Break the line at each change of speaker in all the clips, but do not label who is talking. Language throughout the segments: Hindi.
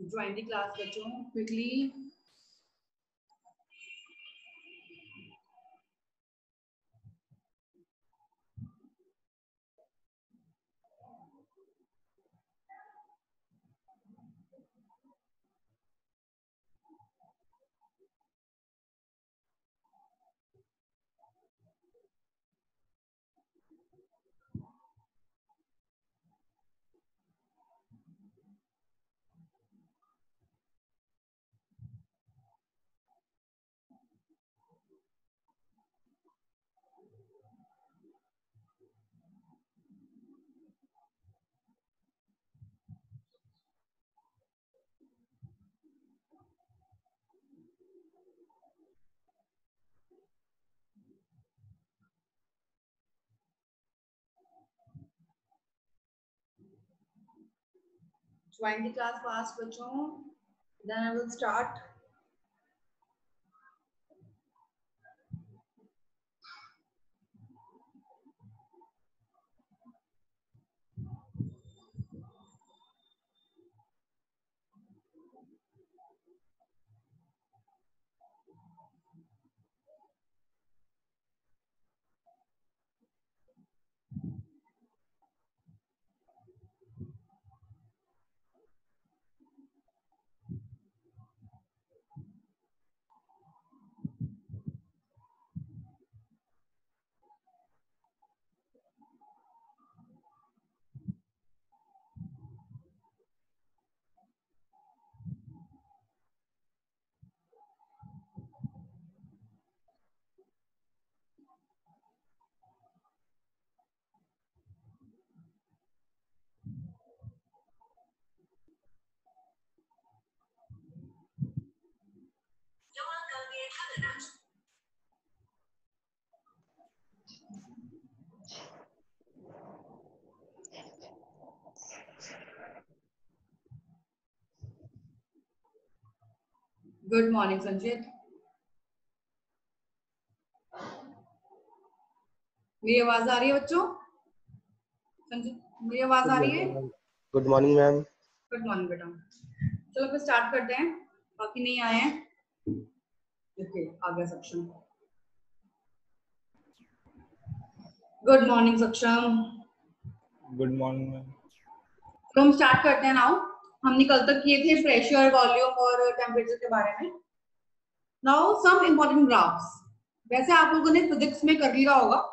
ज्वाइन द क्लास बच्चों quickly. Join the class fast बच्चों, then I will start. Good morning संचित। मेरी आवाज आ रही है बच्चों? संचित मेरी आवाज आ रही है?
Good morning ma'am.
Good morning बेटा। चलो फिर स्टार्ट करते हैं, बाकी नहीं आए हैं। ओके, आ गया Saksham. Good morning Saksham.
Good morning ma'am.
तो हम स्टार्ट करते हैं नाउ। हमने कल तक किए थे प्रेशर, वॉल्यूम और टेम्परेचर के बारे में। Now some important graphs. वैसे आप लोगों ने फिजिक्स में कर लिया होगा।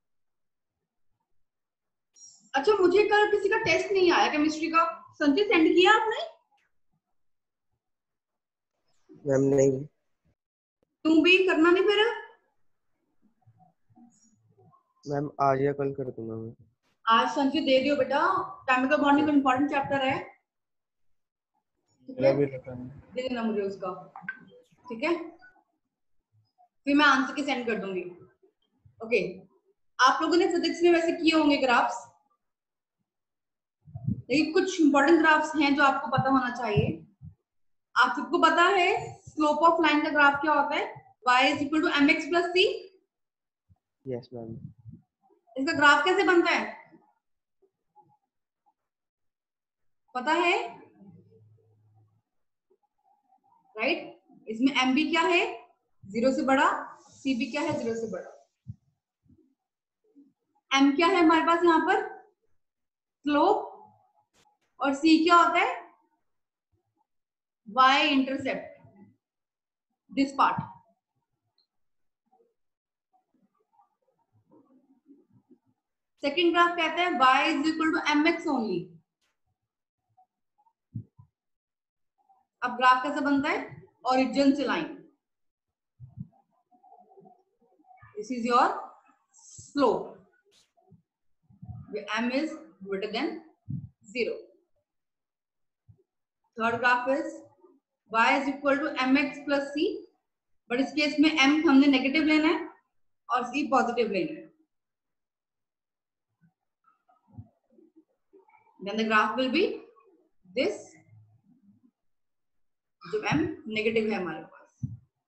अच्छा, मुझे कल किसी का टेस्ट नहीं आया केमिस्ट्री का। संजय सेंड किया आपने?
मैम नहीं।
तुम भी करना नहीं फिर?
मैम आज या कल कर दूंगा मैं।
आज संजय दे दियो बेटा, केमिकल बॉन्डिंग का इम्पोर्टेंट चैप्टर है।
मेरा भी रखा है।
दे देना मुझे उसका, ठीक है? फिर मैं आंसर की सेंड कर दूंगी। ओके, आप लोगों ने फिजिक्स में वैसे किए होंगे ग्राफ्स, लेकिन कुछ इंपॉर्टेंट ग्राफ्स हैं जो आपको पता होना चाहिए। आप सबको पता है स्लोप ऑफ लाइन का ग्राफ क्या होता है? y is equal to mx plus c।
Yes ma'am.
इसका ग्राफ कैसे बनता है पता है? राइट, इसमें एम बी क्या है? 0 से बड़ा। सी बी क्या है? 0 से बड़ा। एम क्या है हमारे पास यहाँ पर? स्लोप। और सी क्या होता है? y intercept, this part. Second graph कहता है y is equal to mx only. अब ग्राफ कैसे बनता है? ओरिजिन से line, this is your slope, m is greater than 0. Third graph is y is equal to mx plus c, but इस केस में m हमने नेगेटिव लेना है और c पॉजिटिव लेना है। Then the graph will be this, जो m नेगेटिव है हमारे पास,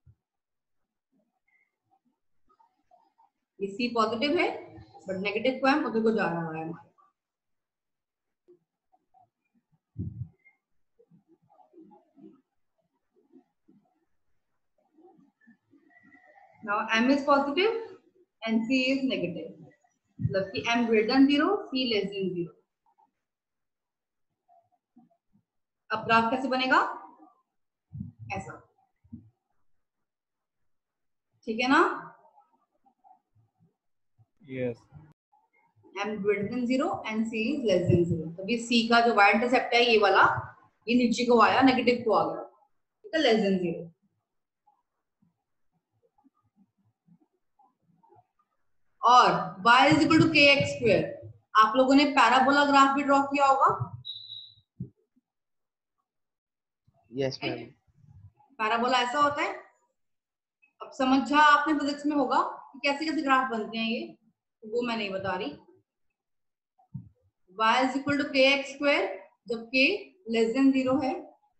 ये c पॉजिटिव है बट नेगेटिव को m उधर को जा रहा है हमारे। Now m is positive and c is negative, मतलब कि m greater than 0, c less than 0। अब ग्राफ कैसे बनेगा? ऐसा, ठीक है ना?
Yes.
m greater than 0 and c is less than 0। तो ये c का जो y इंटरसेप्ट है ये वाला, ये नीचे को आया, नेगेटिव को आ गया, ठीक है, लेस देन 0। और y is equal to kx square. आप लोगों ने पैराबोला ग्राफ भी ड्रॉ किया होगा।
Yes ma'am.
पैराबोला ऐसा होता है। अब समझा आपने फिजिक्स में होगा कि कैसे कैसे ग्राफ बनते हैं, ये वो मैं नहीं बता रही। y is equal to kx square, जब k लेस देन 0 है।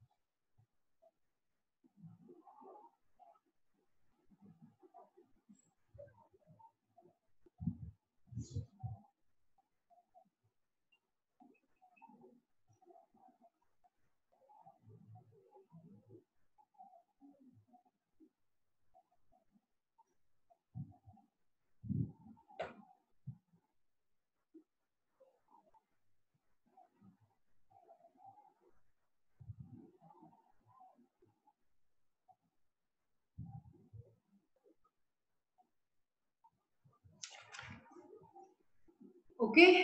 ओके,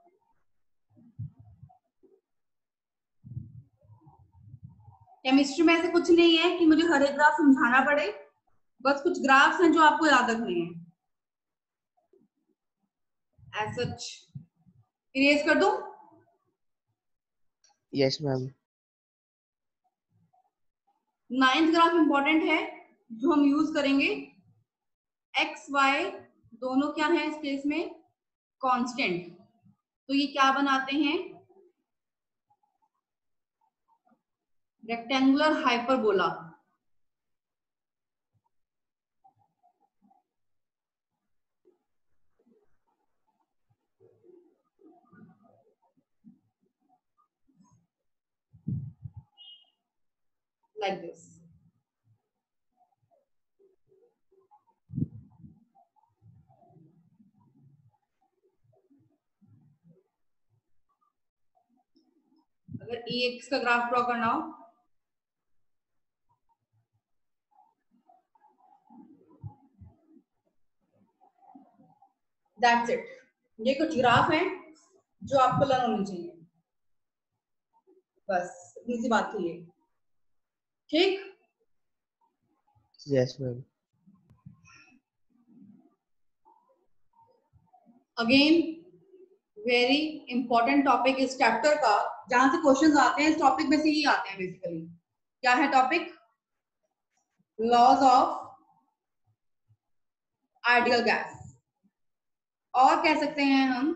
केमिस्ट्री में ऐसे कुछ नहीं है कि मुझे हर एक ग्राफ समझाना पड़े, बस कुछ ग्राफ्स हैं जो आपको याद रखने हैं। एज सच इरेज कर दूं?
Yes ma'am.
9th graph important है जो हम यूज करेंगे। एक्स वाई दोनों क्या है इस केस में? कांस्टेंट। तो ये क्या बनाते हैं? Rectangular hyperbola. Like this. अगर ई एक्स का ग्राफ ड्रॉ करना हो, दैट्स इट। ये कुछ ग्राफ हैं जो आपको लर्न होनी चाहिए, बस इतनी सी बात थी ये। ठीक,
yes ma'am.
Again very important topic इस चैप्टर का, जहां से क्वेश्चंस आते हैं इस टॉपिक में से ही आते हैं बेसिकली। क्या है topic? Laws of ideal gas, और कह सकते हैं हम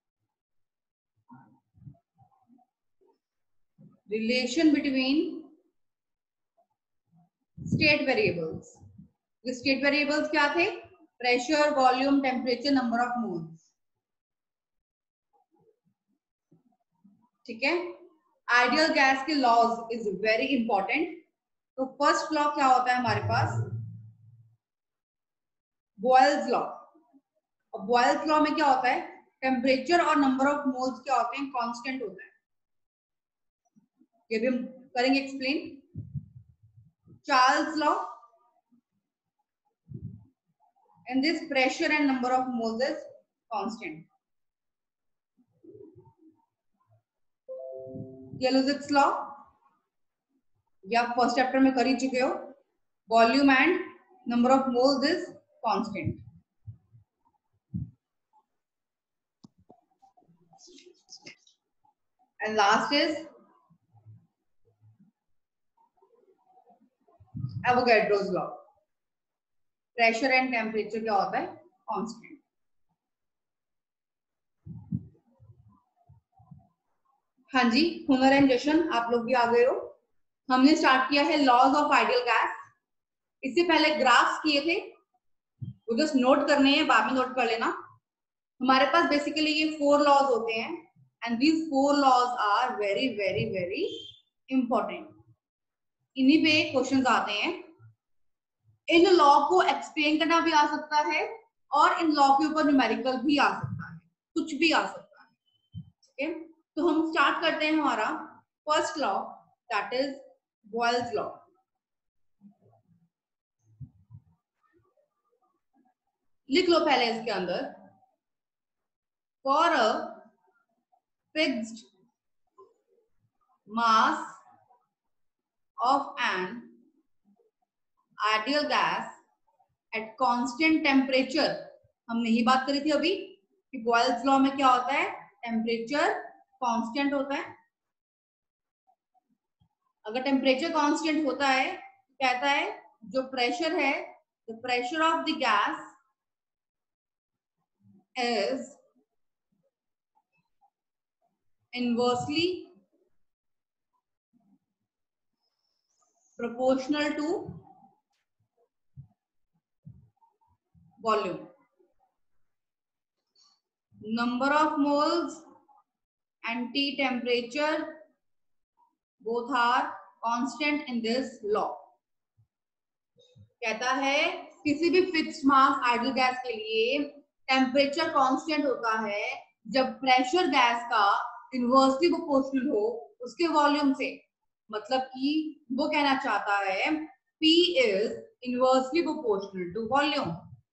रिलेशन बिटवीन स्टेट वेरिएबल्स। ये स्टेट वेरिएबल्स क्या थे? Pressure, volume, temperature, number of moles. ठीक है, आइडियल गैस के लॉज इज वेरी इंपॉर्टेंट। तो फर्स्ट लॉ क्या होता है हमारे पास? Boyle's law. और बॉयल्स लॉ में क्या होता है? टेम्परेचर और नंबर ऑफ मोल्स क्या होते हैं? कांस्टेंट होता है। ये भी हम करेंगे explain. Charles law, in this pressure and number of moles is constant. Clausius law, ये आप फर्स्ट चैप्टर में कर ही चुके हो। Volume and number of moles is constant. And last is Avogadro's law. Pressure and temperature क्या होता है? कांस्टेंट। हाँ जी, हुनर एंड जशन आप लोग भी आ गए हो। हमने स्टार्ट किया है लॉज ऑफ आइडियल गैस। इससे पहले ग्राफ्स किए थे, वो जस्ट नोट करने हैं, बाद में नोट कर लेना। हमारे पास बेसिकली ये 4 लॉज होते हैं and these 4 laws are very very very important. इन्हीं पे क्वेश्चंस आते हैं। इन लॉ को एक्सप्लेन करना भी आ सकता है और इन लॉ के ऊपर न्यूमेरिकल भी आ सकता है, कुछ भी आ सकता है। ठीक है, तो हम स्टार्ट करते हैं हमारा first law, that is Boyle's law. लिख लो पहले इसके अंदर, for a fixed mass of an ideal gas at constant temperature। हमने ही बात करी थी अभी कि बॉयल्स लॉ में क्या होता है, टेम्परेचर कांस्टेंट होता है। अगर टेम्परेचर कांस्टेंट होता है तो कहता है जो प्रेशर है, the pressure of the gas is inversely proportional to volume. Number of moles and T temperature both are constant in this law। कहता है किसी भी फिक्स्ड मास आइडियल गैस के लिए टेम्परेचर कांस्टेंट होता है जब प्रेशर गैस का इनवर्सली प्रोपोर्शनल हो उसके वॉल्यूम से। मतलब कि वो कहना चाहता है P is inversely proportional to volume.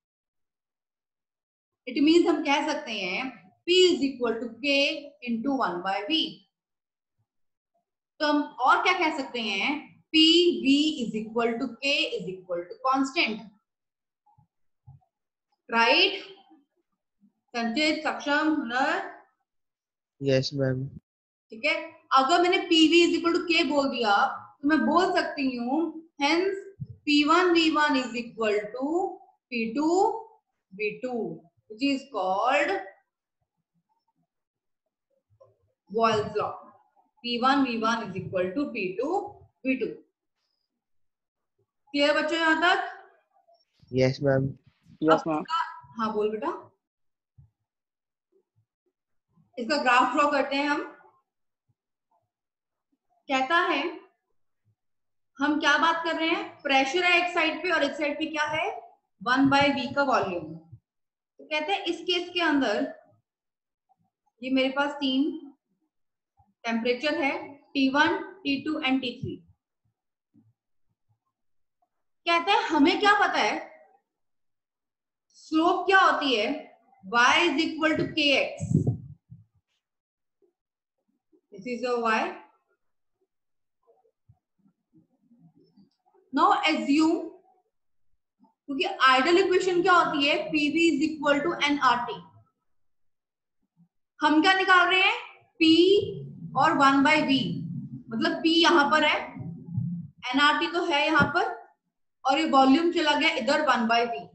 It means हम कह सकते हैं P is equal to K into 1/V। तो हम और क्या कह सकते हैं, P V is equal to K is equal to constant, right? Sanchit, Saksham, Hunar?
Yes ma'am.
ठीक है, अगर मैंने PV is equal to K बोल दिया तो मैं बोल सकती हूँ hence P1 V1 is equal to P2 V2 which is called Boyle's law। P1 V1 is equal to P2 V2। Clear बच्चों यहां तक?
Yes ma'am.
Yes ma'am.
हाँ बोल बेटा। इसका ग्राफ ड्रॉ करते हैं हम। कहता है हम क्या बात कर रहे हैं, प्रेशर है एक साइड पे और एक साइड पे क्या है, 1/V का वॉल्यूम। तो कहते हैं इस केस के अंदर ये मेरे पास 3 टेम्परेचर है, T1 T2 एंड T3। कहते हैं हमें क्या पता है स्लोप क्या होती है, y is equal to kx। This is your y। Now assume, क्योंकि आइडियल इक्वेशन क्या होती है, PV is equal to nRT। हम क्या निकाल रहे हैं, P और 1/V, मतलब P यहां पर है, nRT तो है यहां पर, और ये वॉल्यूम चला गया इधर 1/V।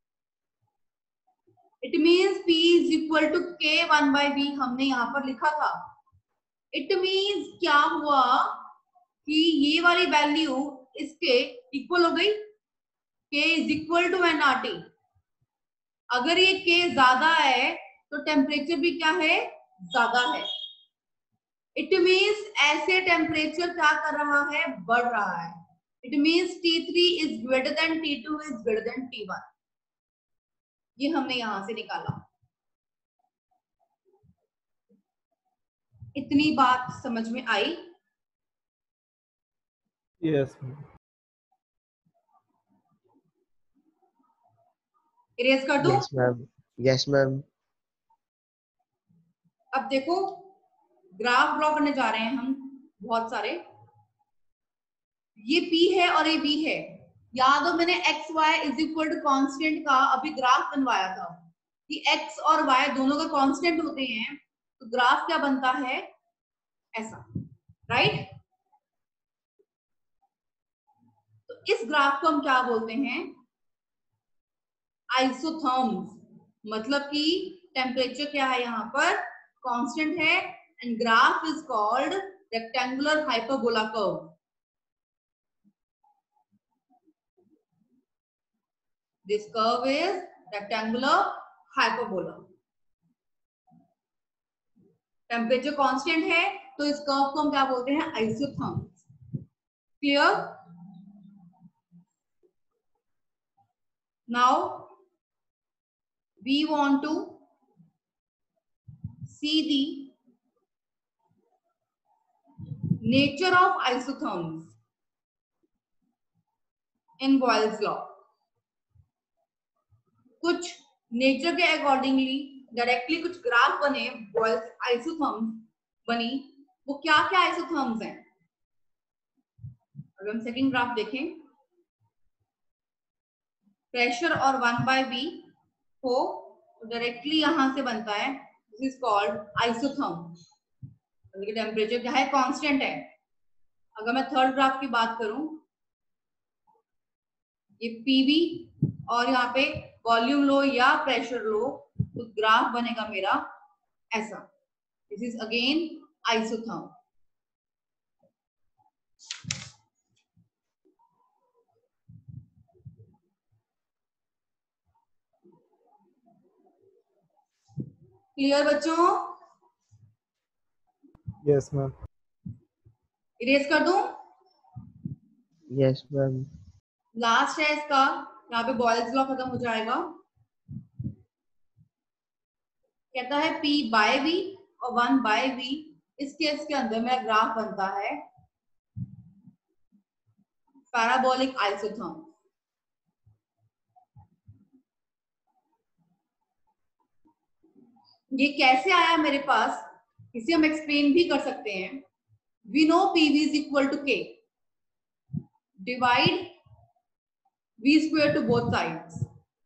It means P is equal to K 1/V हमने यहां पर लिखा था। इट मीन्स क्या हुआ कि ये वाली वैल्यू इसके इक्वल हो गई, K is equal to nRT। अगर ये K ज्यादा है तो टेम्परेचर भी क्या है, ज्यादा है। इट मीन्स ऐसे टेम्परेचर क्या कर रहा है, बढ़ रहा है। It means T3 is greater than T2 is greater than T1। ये हमने यहां से निकाला। इतनी बात समझ में आई?
यस
इरेज कर दूं?
Yes ma'am. Yes ma'am.
अब देखो ग्राफ ड्रॉ करने जा रहे हैं हम बहुत सारे। ये P है और ये V है। याद हो मैंने X Y is equal to constant का अभी ग्राफ बनवाया था कि x और y दोनों का कांस्टेंट होते हैं तो ग्राफ क्या बनता है, ऐसा, राइट? तो इस ग्राफ को हम क्या बोलते हैं, आइसोथर्म्स। मतलब कि टेम्परेचर क्या है यहाँ पर, कांस्टेंट है, and graph is called rectangular hyperbola curve. This curve is rectangular hyperbola। Temperature constant है तो इस कर्व को हम क्या बोलते हैं, isotherms. Clear? Now we want to see the nature of isotherms in Boyle's law. कुछ नेचर के अकॉर्डिंगली डायरेक्टली कुछ ग्राफ बने, बॉयल्स आइसोथर्म्स बनी, वो क्या क्या आइसोथर्म्स हैं? अगर हम सेकंड ग्राफ देखें, प्रेशर और 1/v हो तो डायरेक्टली यहां से बनता है, this is called isotherm. Temperature क्या है? कांस्टेंट है। अगर मैं थर्ड ग्राफ की बात करूं, ये पीवी और यहाँ पे वॉल्यूम लो या प्रेशर लो, तो ग्राफ बनेगा मेरा ऐसा। This is again isotherm. Clear बच्चों?
Yes ma'am.
इरेज कर दूं?
Yes ma'am.
लास्ट है इसका, यहाँ पे बॉयल्स लॉ खत्म हो जाएगा। कहता है P बाय V और 1/v। इस केस के अंदर मेरा ग्राफ बनता है पैराबोलिक आइसोथर्म। ये कैसे आया मेरे पास, इसे हम एक्सप्लेन भी कर सकते हैं। We know PV is equal to K, divide V square to both sides।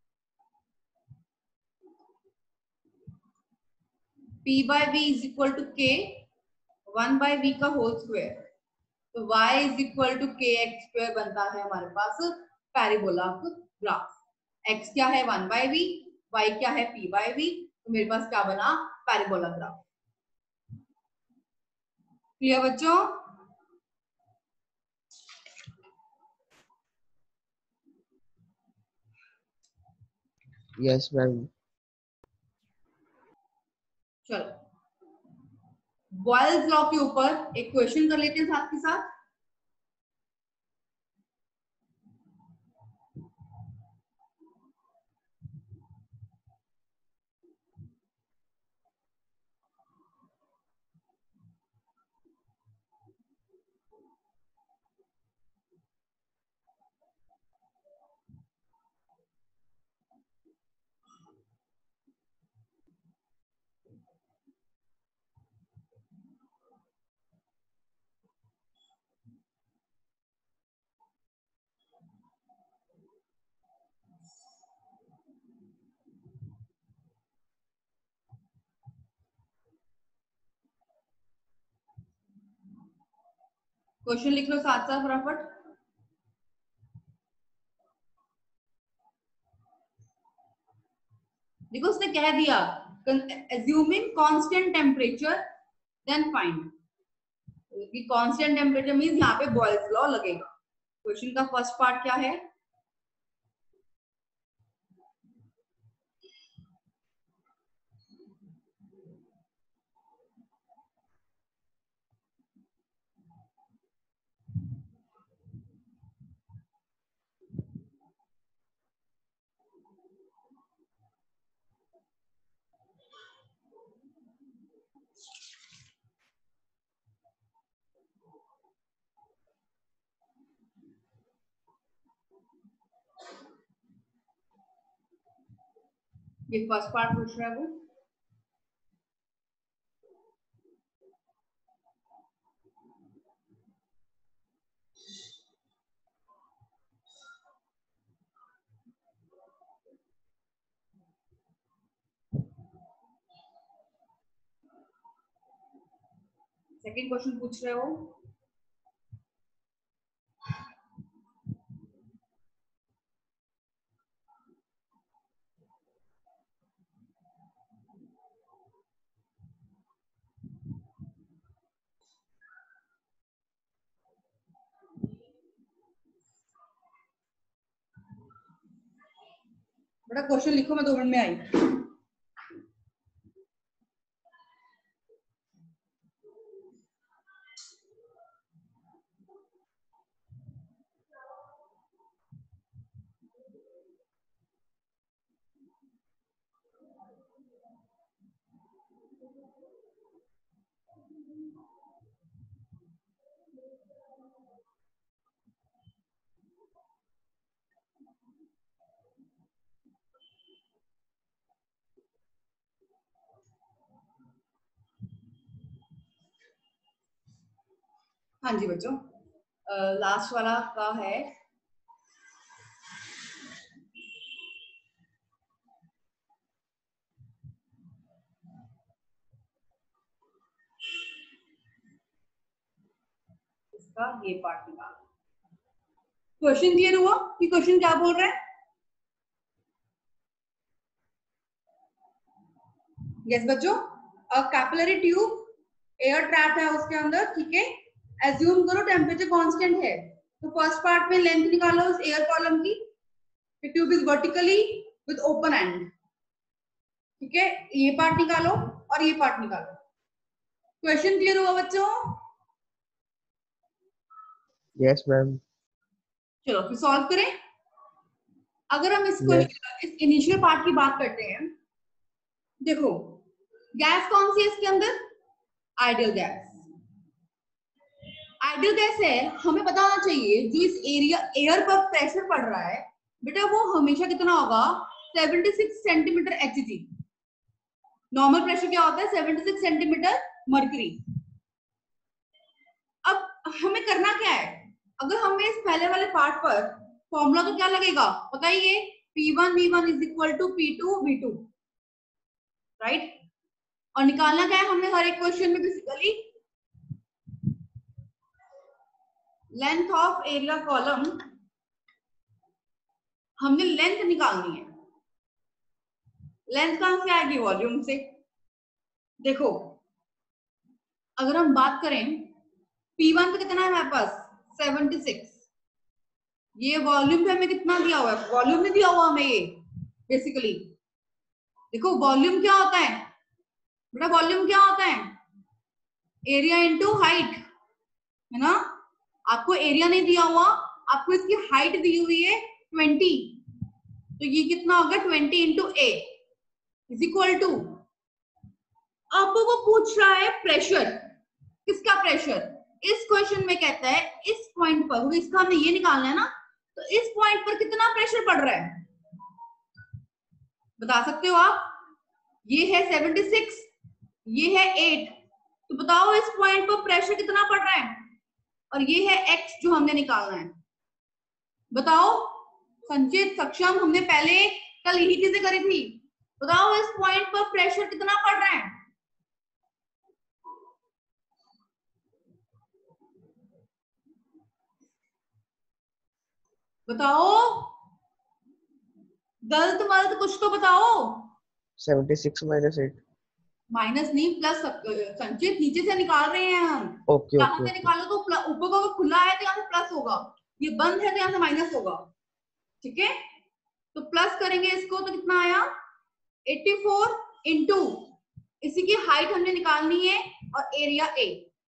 P by V is equal to K 1/v का होल स्क्वायर, तो y is equal to kx square बनता है हमारे पास पैराबोला ग्राफ। x क्या है? 1/v, y क्या है? P by V। तो मेरे पास क्या बना? Parabola graph. क्लियर बच्चों?
Yes ma'am.
चलो बॉयल्स लॉ के ऊपर एक क्वेश्चन कर लेते हैं साथ के साथ। क्वेश्चन लिख लो साथ साथ फटाफट। देखो उसने कह दिया assuming constant temperature then find। Constant temperature means यहाँ पे बॉयल्स लॉ लगेगा। क्वेश्चन का फर्स्ट पार्ट क्या है? ये फर्स्ट पार्ट पूछ रहा है वो। सेकंड क्वेश्चन पूछ रहे हो। बड़ा क्वेश्चन लिखो, मैं 2 मिनट में आई। हाँ जी बच्चों, लास्ट वाला का है इसका ये पार्ट निकाल। क्वेश्चन क्लियर हुआ कि क्वेश्चन क्या बोल रहा है? यस बच्चों, कैपिलरी ट्यूब एयर ट्रैप है उसके अंदर, ठीक है। एज्यूम करो टेम्परेचर कांस्टेंट है, तो फर्स्ट पार्ट में लेंथ निकालो उस एयर कॉलम की। Tube is vertically with open end, ठीक है। ये पार्ट निकालो और ये पार्ट निकालो। क्वेश्चन क्लियर हुआ बच्चों?
Yes, ma'am.
चलो फिर सॉल्व करें। अगर हम इस
Yes.
इनिशियल पार्ट की बात करते हैं, देखो गैस कौन सी है इसके अंदर? Ideal gas. आइडियल गैस है, हमें पता होना चाहिए जो इस एयर पर प्रेशर पड़ रहा है बेटा वो हमेशा कितना होगा? 76 सेंटीमीटर Hg। नॉर्मल प्रेशर क्या होता है? 76 सेंटीमीटर मर्करी। अब हमें करना क्या है? अगर हमें इस पहले वाले पार्ट पर फॉर्मूला तो क्या लगेगा बताइए? P1 V1 is equal to P2 V2, right. और निकालना क्या है हमने हर एक क्वेश्चन में? Basically length of area column, हमने लेंथ निकालनी है। लेंथ कहां से आएगी? वॉल्यूम से। देखो अगर हम बात करें P1 पे कितना है हमारे पास? 76। ये वॉल्यूम पे हमें कितना दिया हुआ है? वॉल्यूम में दिया हुआ हमें ये बेसिकली। देखो वॉल्यूम क्या होता है बेटा? वॉल्यूम क्या होता है? एरिया इंटू हाइट, है ना। आपको एरिया नहीं दिया हुआ, आपको इसकी हाइट दी हुई है 20, तो ये कितना होगा? 20 into A is equal to, आपको वो पूछ रहा है प्रेशर। किसका प्रेशर? इस क्वेश्चन में कहता है इस पॉइंट पर, क्योंकि इसका हमने ये निकालना है ना, तो इस पॉइंट पर कितना प्रेशर पड़ रहा है बता सकते हो आप? ये है 76, ये है 8, तो बताओ इस पॉइंट पर प्रेशर कितना पड़ रहा है? और ये है x जो हमने निकालना है। बताओ संचित सक्षम, हमने पहले कल यही चीजें करी थी। बताओ इस पॉइंट पर प्रेशर कितना पड़ रहा है? बताओ, गलत मलत कुछ तो बताओ।
76 minus 8.
माइनस नहीं प्लस, संचित नीचे से निकाल रहे हैं हम।
Okay,
यहाँ
okay,
से
okay.
निकालो तो ऊपर को अगर खुला है तो यहाँ से प्लस होगा, ये बंद है तो यहाँ से माइनस होगा, ठीक है। तो प्लस करेंगे इसको तो कितना आया? 84 इंटू इसी की हाइट हमने निकालनी है और एरिया ए।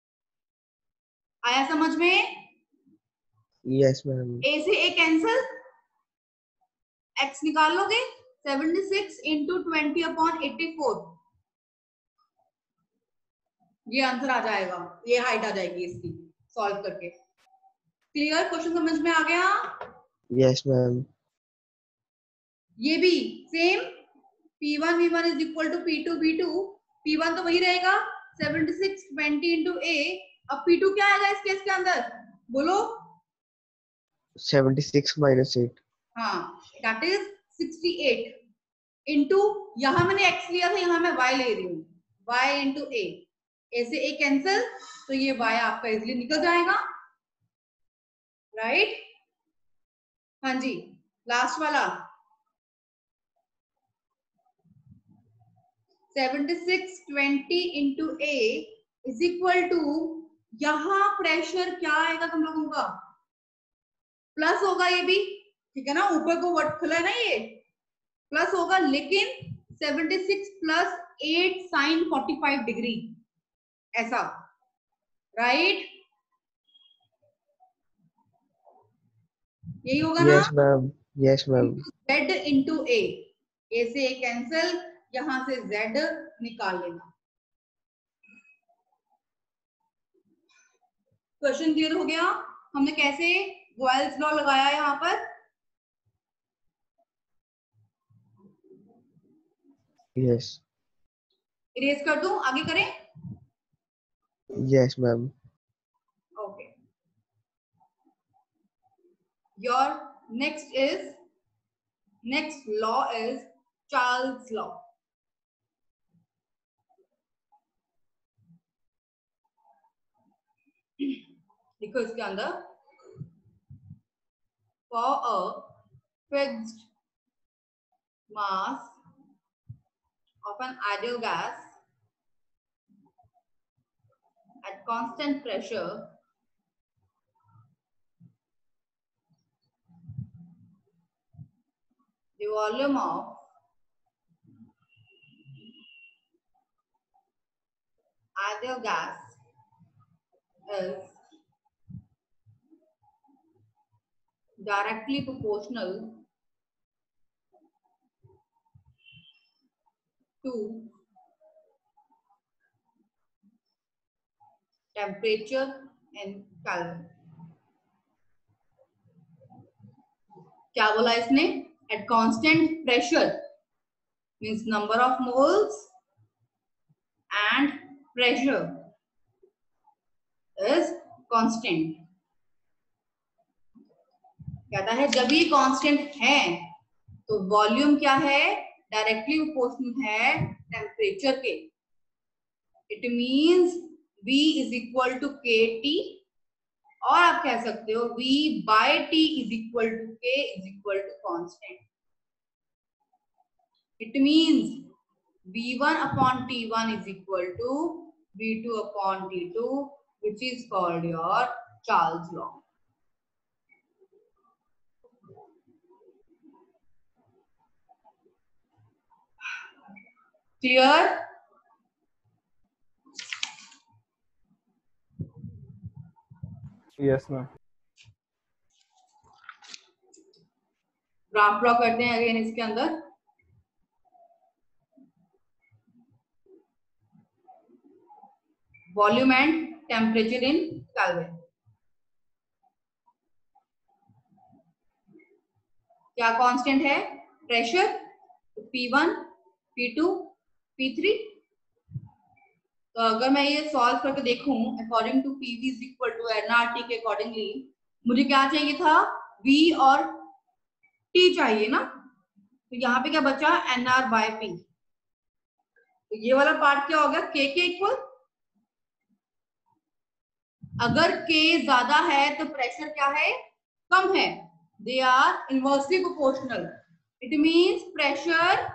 आया समझ में?
Yes, ma'am.
ए से ए कैंसिल, एक्स निकाल लोगे 76 इंटू 20/84, ये आंसर आ जाएगा, ये हाइट आ जाएगी इसकी सॉल्व करके। क्लियर? क्वेश्चन समझ में आ गया?
Yes, ma'am.
ये भी same, P1 V1 is equal to P2 V2। P1 तो वही रहेगा 76 20 इंटू ए। अब P2 क्या आएगा इस केस के अंदर? बोलो।
76 minus 8.
हाँ, दैट इज 68 इंटू, यहां मैंने x लिया था, यहां मैं y ले रही हूँ, y इंटू ए से ए कैंसिल, तो ये y आपका इजिली निकल जाएगा, राइट। हाँ जी, लास्ट वाला 76 20 into A is equal to, यहां प्रेशर क्या आएगा तुम लोगों का? प्लस होगा ये भी, ठीक है ना। ऊपर को वर्ड खुला है ना, ये प्लस होगा, लेकिन 76 प्लस 8 साइन 45 डिग्री, ऐसा, राइट। यही होगा ना?
Yes, ma'am. Yes, ma'am.
Z into A से ए कैंसिल, यहां से Z निकाल लेना। क्वेश्चन क्लियर हो गया? हमने कैसे बॉयल्स लॉ लगाया यहाँ पर?
Yes.
इरेज कर दूं, आगे करें?
Yes, ma'am.
Okay, Your next law is Charles law. देखो इसके अंदर, for a fixed mass of an ideal gas at constant pressure, the volume of ideal gas is directly proportional to temperature in Kelvin. क्या बोला इसने? At constant pressure means number of moles and pressure is constant. कहता है जब ये कांस्टेंट है तो वॉल्यूम क्या है? डायरेक्टली प्रोपोर्शनल है टेम्परेचर के. It means V is equal to KT, और आप कह सकते हो V by T is equal to K is equal to constant. It means V1 upon T1 is equal to V2 upon T2, which is called your Charles law. Clear?
Yes, ma'am.
Graph draw करते हैं अगेन इसके अंदर. Volume and temperature in Kelvin. क्या कांस्टेंट है? प्रेशर. P1, P2, P3. तो अगर मैं ये सॉल्व करके देखूं according to PV is equal to nRT के अकॉर्डिंगली, मुझे क्या चाहिए था? V और T चाहिए ना. तो यहाँ पे क्या बचा? NR by P. तो ये वाला पार्ट क्या हो गया? K के इक्वल. अगर K ज्यादा है तो प्रेशर क्या है? कम है. They are inversely proportional. It means pressure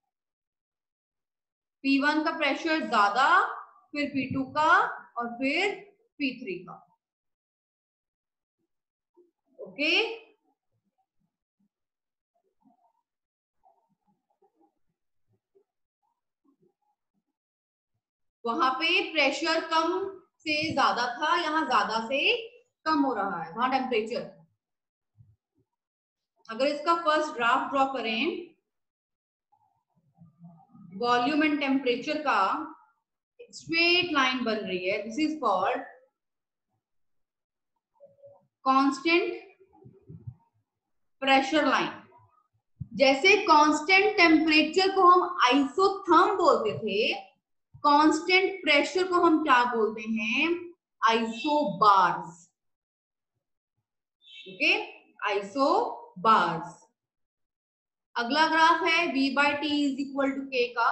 P1 का प्रेशर ज्यादा, फिर P2 का, और फिर P3 का. ओके. वहां पे प्रेशर कम से ज्यादा था, यहाँ ज्यादा से कम हो रहा है वहां टेम्परेचर. अगर इसका फर्स्ट ग्राफ ड्रॉ करें वॉल्यूम एंड टेम्परेचर का, स्ट्रेट लाइन बन रही है. This is called constant pressure line. जैसे कांस्टेंट टेम्परेचर को हम आइसोथर्म बोलते थे, कांस्टेंट प्रेशर को हम क्या बोलते हैं? आइसोबार्स. Okay, isobars. अगला ग्राफ है V by T is equal to K का.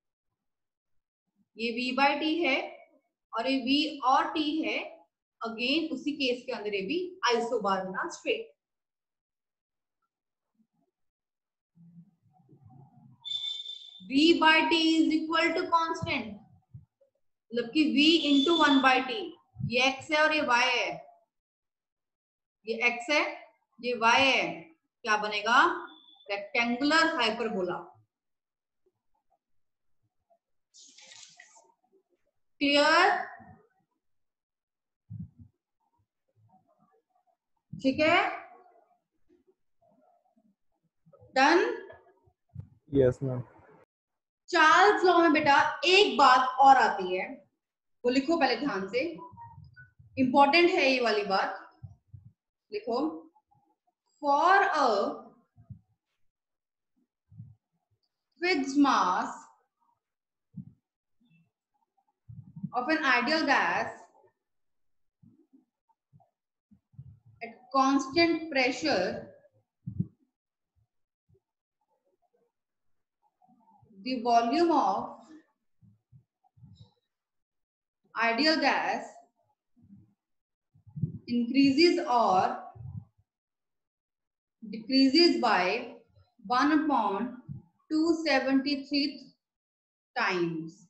ये V बाय T है और ये V और T है. अगेन उसी केस के अंदर ये भी आइसोबार बना straight. V by T is equal to constant, मतलब कि V इंटू 1 बाय T. ये X है और ये Y है. ये X है, ये Y है. क्या बनेगा? Rectangular hyperbola. क्लियर? ठीक है, done.
Yes, ma'am.
Charles law में बेटा एक बात और आती है, वो लिखो पहले ध्यान से. इंपॉर्टेंट है ये वाली बात. लिखो, for a fixed mass of an ideal gas at constant pressure, the volume of ideal gas increases or decreases by 1/273 times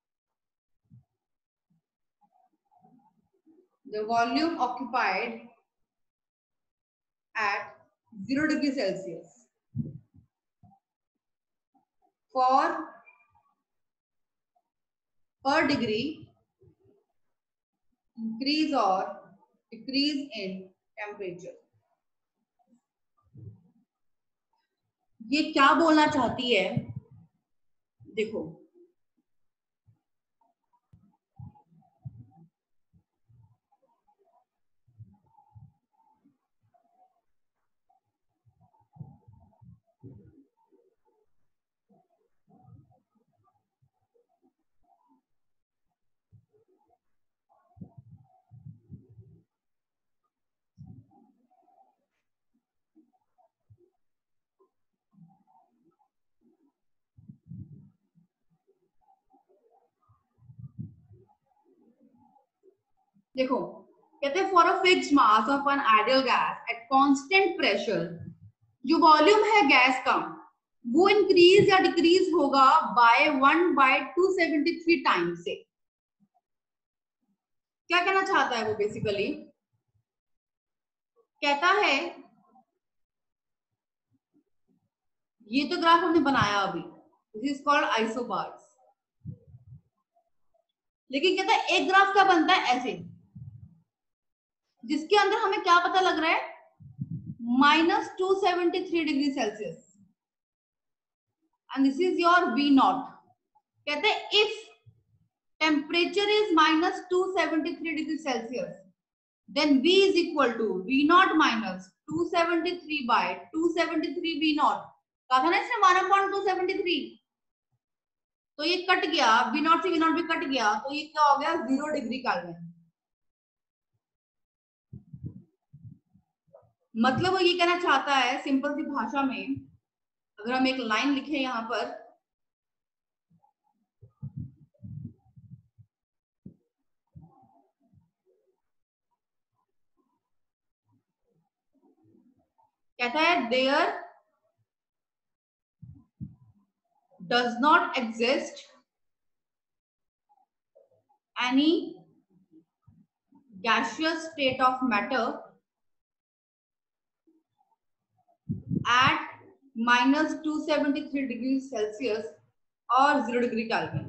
the volume occupied at 0 degree Celsius. For per degree increase or decrease in temperature. ये क्या बोलना चाहती है? देखो, देखो कहते हैं for a fixed mass of an ideal gas at constant pressure, जो वॉल्यूम है गैस का वो इंक्रीज या डिक्रीज होगा बाय 1/273 टाइम्स से। क्या कहना चाहता है वो? बेसिकली कहता है, ये तो ग्राफ हमने बनाया अभी, दिस इज कॉल्ड आइसोबार्स, लेकिन कहता है एक ग्राफ क्या बनता है ऐसे, जिसके अंदर हमें क्या पता लग रहा है? -273 degree Celsius, and this is your V naught. कहते हैं if temperature is -273 degree Celsius, then V is equal to V naught minus 273 by 273 V naught। कहा था ना इसने 1/273, तो ये कट गया, V naught से V naught भी कट गया, तो ये क्या हो गया? 0 डिग्री केल्विन। मतलब वो ये कहना चाहता है सिंपल सी भाषा में, अगर हम एक लाइन लिखे यहां पर, कहता है there does not exist any gaseous state of matter at -273 degrees Celsius or 0 degree Kelvin।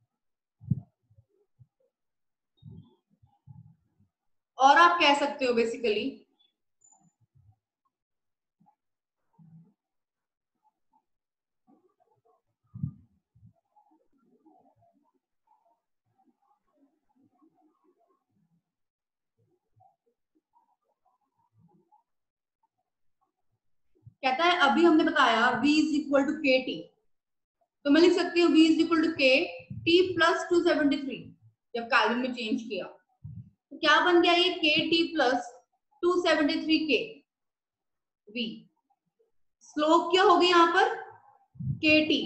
और आप कह सकते हो बेसिकली कहता है, अभी हमने बताया V is equal to K T, तो मैं लिख सकती हूँ V is equal to K T plus 273 जब केल्विन में चेंज किया, तो क्या बन गया? ये के टी प्लस 273 के V। स्लोप क्या होगी यहाँ पर? के टी,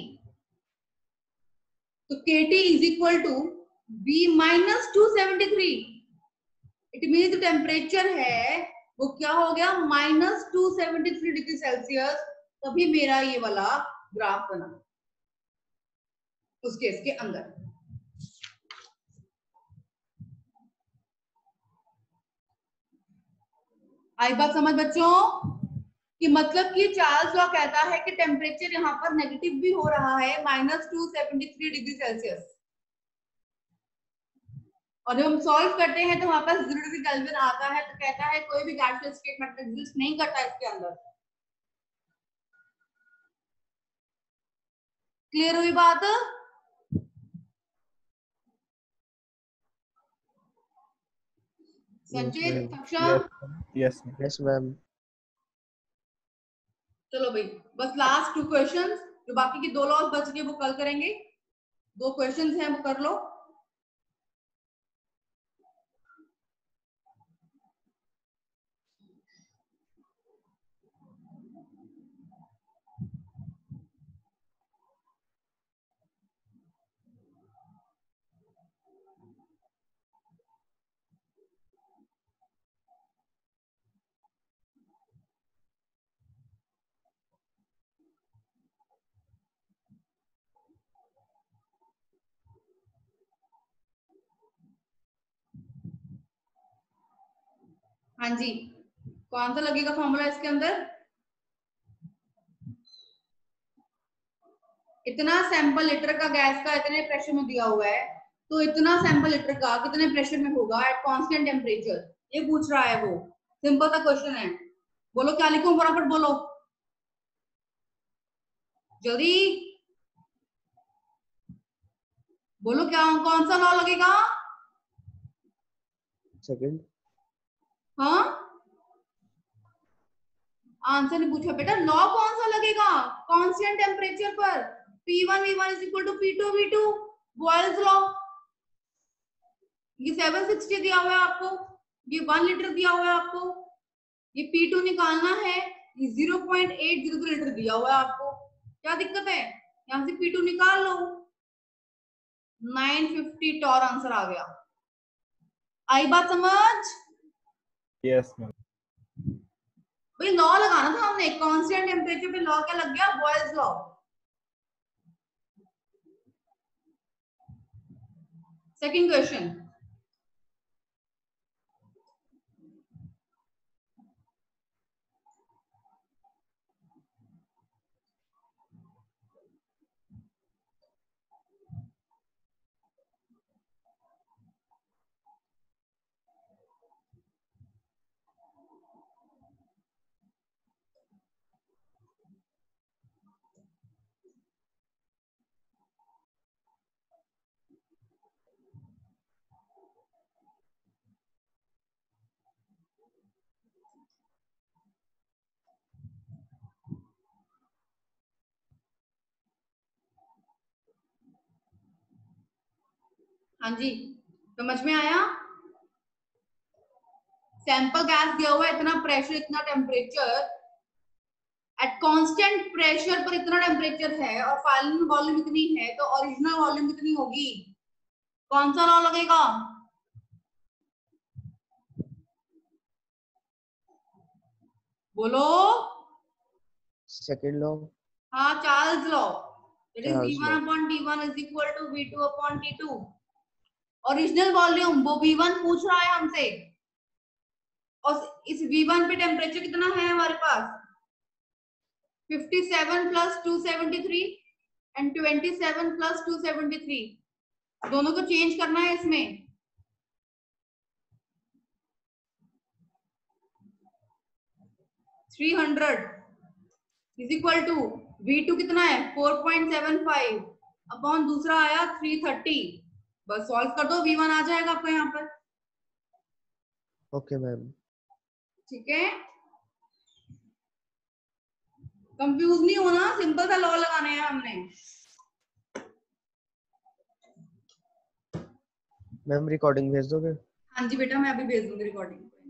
तो K T is equal to V minus 273। It mean temperature है वो क्या हो गया? -273 डिग्री सेल्सियस। तभी मेरा ये वाला ग्राफ बना उस केस के अंदर। आई बात समझ बच्चों? कि मतलब कि चार्ल्स लॉ कहता है कि टेम्परेचर यहाँ पर नेगेटिव भी हो रहा है, -273 डिग्री सेल्सियस, और जब हम सॉल्व करते हैं तो वहां पर 0 डिग्री केल्विन आता है, तो कहता है कोई भी गैसियस स्टेट मैटर एग्जिस्ट नहीं करता इसके अंदर। क्लियर हुई बात? संचित, सक्षम?
Yes,
Yes, ma'am.
चलो भाई, बस लास्ट 2 क्वेश्चंस, जो बाकी के 2 लॉस बच गए वो कल करेंगे। 2 क्वेश्चंस हैं वो कर लो। हाँ जी, कौन सा लगेगा फॉर्मूला इसके अंदर? इतना सैंपल लीटर का गैस का इतने प्रेशर में दिया हुआ है, तो इतना सैंपल लीटर का कितने प्रेशर में होगा एट कांस्टेंट टेम्परेचर, ये पूछ रहा है वो। सिंपल सा क्वेश्चन है। बोलो क्या लिखूं, फटाफट बोलो जल्दी बोलो, क्या कौन सा लॉ लगेगा?
सेकंड।
हाँ, आंसर नहीं पूछा बेटा, लॉ कौन सा लगेगा कांस्टेंट टेम्परेचर पर? P1 V1 is equal to P2 V2, Boyle's law. ये 760 दिया हुआ है आपको, ये 1 लीटर दिया हुआ है आपको, ये P2 निकालना है, ये 0.802 लीटर दिया हुआ है आपको। क्या दिक्कत है, यहां से P2 निकाल लो, 950 टॉर आंसर आ गया। आई बात समझ?
Yes, ma'am.
भाई लॉ लगाना था हमने, कांस्टेंट टेम्परेचर पे लॉ क्या लग गया? Boyle's law. सेकंड क्वेश्चन, हाँ जी समझ में आया? सैंपल गैस दिया हुआ है, इतना प्रेशर इतना टेम्परेचर, एट कांस्टेंट प्रेशर पर इतना टेम्परेचर है और फाइनल वॉल्यूम इतनी है, तो ओरिजिनल वॉल्यूम कितनी होगी? कौन सा लॉ लगेगा? बोलो।
Second law.
हाँ, Charles law, that is
Charles law.
V1 upon T1 is equal to V2 upon T2। Original volume वो V1 पूछ रहा है हमसे, और इस V1 पे टेम्परेचर कितना है हमारे पास? 57 प्लस 273 एंड 27 प्लस 273, दोनों को चेंज करना है इसमें। 300 इज इक्वल टू V2 कितना है? 4.75 अपॉन दूसरा आया 330। बस सॉल्व कर दो, V1 आ जाएगा आपको यहाँ पर।
Okay ma'am.
ठीक है, कंफ्यूज नहीं होना, सिंपल सा लॉ लगाने हैं हमने।
मैम रिकॉर्डिंग भेज दोगे?
हाँ जी बेटा, मैं अभी भेज दूंगी रिकॉर्डिंग।